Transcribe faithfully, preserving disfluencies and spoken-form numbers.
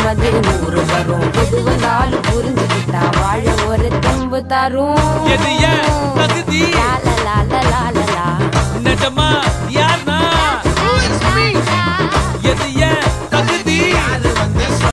அது நூறு வரும் புது வந்தாலும் புரிஞ்சுக்கிட்டா வாழ ஒரு தெம்பு தரும் எது ஏன் தகுதி லாலலா